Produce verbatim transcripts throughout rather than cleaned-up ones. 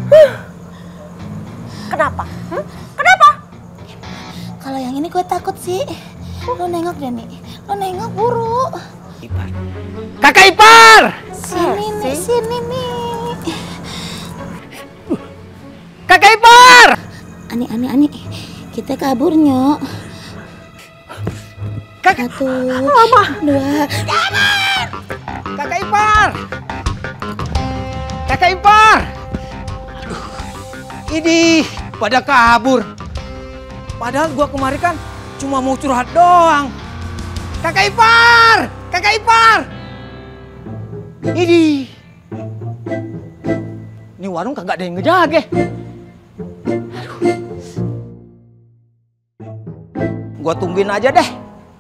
Kenapa? Hmm? Kenapa? Kalau yang ini gue takut sih. Lo nengok deh nih. Lo nengok buru. Ipar. Kakak Ipar! Sini nih, sini nih. Kakak Ipar! Ani, ani, ani. Kita kabur, Nyok. Kakak... Satu, Mama. dua. Kakak Ipar! Kakak Ipar! Ini pada kabur. Padahal gua kemarin kan cuma mau curhat doang. Kakak Ipar! Kakak Ipar! Ini. Ini warung kagak ada yang ngejaga. Aduh. Gua tungguin aja deh.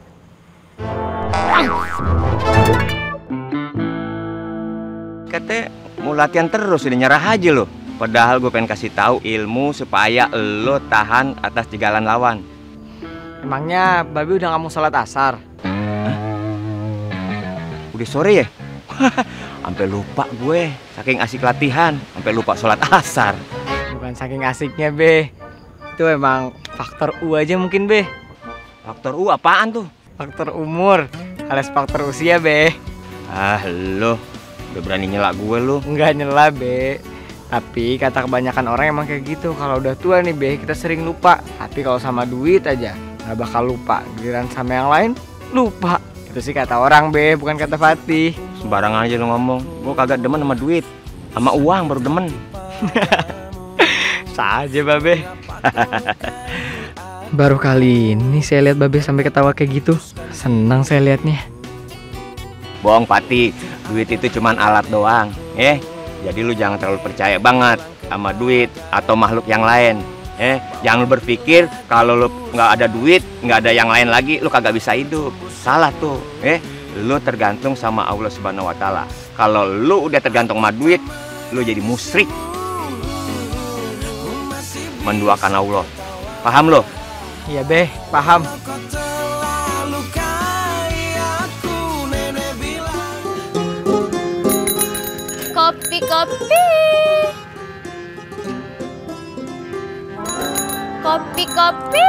Katanya mau latihan terus, udah nyerah aja lo. Padahal gue pengen kasih tahu ilmu supaya lo tahan atas jegalan lawan. Emangnya Babi udah nggak mau sholat asar? Hah? Udah sore ya? Sampai lupa gue, saking asik latihan, sampai lupa sholat asar. Bukan saking asiknya, Be. Itu emang faktor U aja mungkin, Be. Faktor U apaan tuh? Faktor umur, alias faktor usia, Be. Ah, lo udah berani nyela gue lo. Enggak nyela, Be. Tapi kata kebanyakan orang emang kayak gitu. Kalau udah tua nih, Be, kita sering lupa. Tapi kalau sama duit aja nggak bakal lupa. Giliran sama yang lain, lupa. Itu sih kata orang, Be, bukan kata Fatih. Sembarangan aja lo ngomong. Gue kagak demen sama duit. Sama uang baru demen. Saja, Babe. Baru kali ini saya lihat Babe sampai ketawa kayak gitu. Senang saya lihatnya. Bohong, Pati. Duit itu cuman alat doang, eh. Jadi lu jangan terlalu percaya banget sama duit atau makhluk yang lain, eh. Jangan lu berpikir kalau lu nggak ada duit, nggak ada yang lain lagi, lu kagak bisa hidup. Salah tuh, eh. Lu tergantung sama Allah Subhanahu Wa Taala. Kalau lu udah tergantung sama duit, lu jadi musyrik, menduakan Allah. Paham lo? Iya, Be, paham. Kopi, kopi. Kopi, kopi.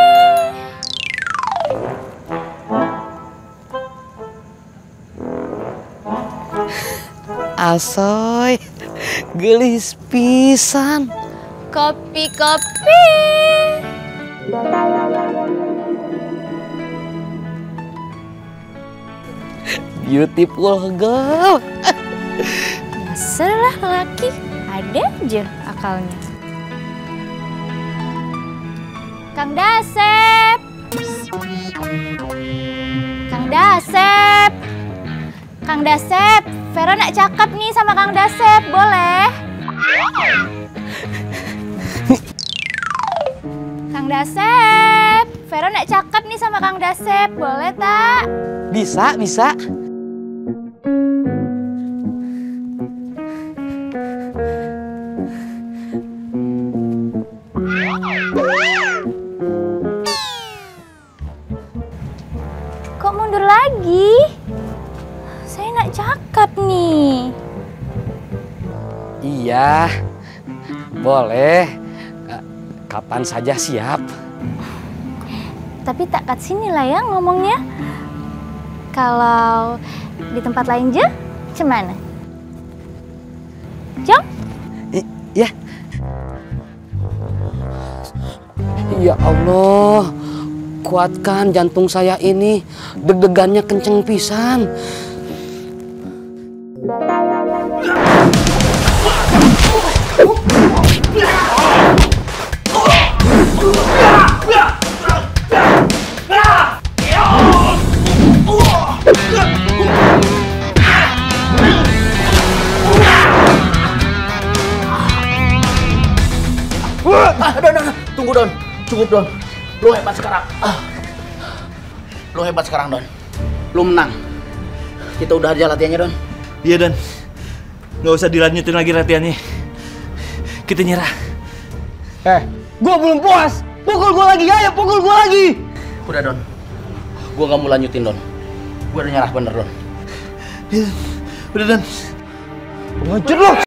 Asoy, gelis pisan. Kopi, kopi. Beautiful girl. Masalah laki, ada aja akalnya. Kang Dasep. Kang Dasep. Kang Dasep, Vera nak cakep nih sama Kang Dasep, boleh? Kang Dasep, Vera nak cakep nih sama Kang Dasep, boleh tak? Bisa, bisa. Kok mundur lagi? Saya nak cakep nih. Iya, boleh. Kapan saja siap. Tapi tak kat sini lah ya ngomongnya. Kalau di tempat lain je, cemana? Jom? Iya. Ya Allah, kuatkan jantung saya ini. Deg-degannya kenceng pisan. Ah, Don, Don, tunggu Don, cukup Don. Lu hebat sekarang. Ah. Lu hebat sekarang Don. Lu menang. Kita udah aja latihannya Don. Iya Don. Nggak usah dilanjutin lagi latihannya. Kita nyerah. Eh, gua belum puas. Pukul gua lagi, ayo pukul gua lagi. Udah Don. Gua nggak mau lanjutin Don. Gua udah nyerah bener Don. Udah Don. Ngajar lu.